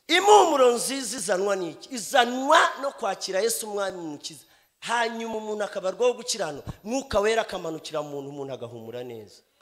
impumuro nziza izanwa n'iki? Izanwa no kwakira Yesu umwami mukiza, hanyuma umuntu akabarwaho gukiranuka, Mwuka Wera akamanukira mu muntu, umuntu agahumura neza.